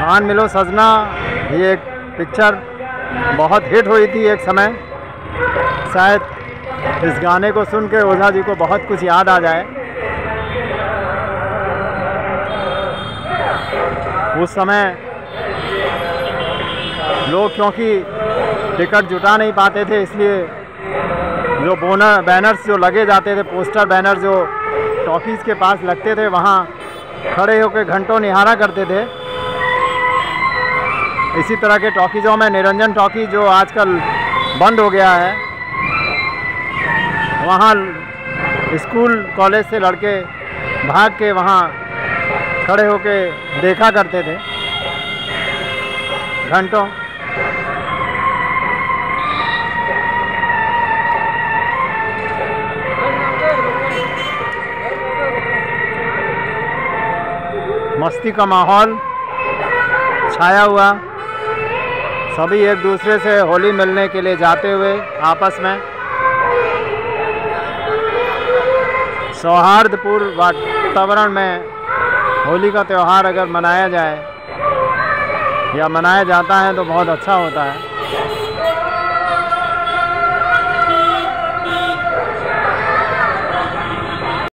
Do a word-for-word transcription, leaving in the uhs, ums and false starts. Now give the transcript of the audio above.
मान मिलो सजना ये एक पिक्चर बहुत हिट हुई थी एक समय। शायद इस गाने को सुन के ओझा जी को बहुत कुछ याद आ जाए। उस समय लोग क्योंकि टिकट जुटा नहीं पाते थे, इसलिए जो बोनर बैनर्स जो लगे जाते थे, पोस्टर बैनर जो टॉकीज़ के पास लगते थे, वहाँ खड़े होकर घंटों निहारा करते थे। इसी तरह के टॉकीज़ों में निरंजन टॉकी जो आजकल बंद हो गया है, वहाँ स्कूल कॉलेज से लड़के भाग के वहाँ खड़े होके देखा करते थे घंटों। मस्ती का माहौल छाया हुआ, सभी एक दूसरे से होली मिलने के लिए जाते हुए आपस में सौहार्दपूर्ण वातावरण में होली का त्यौहार अगर मनाया जाए या मनाया जाता है तो बहुत अच्छा होता है।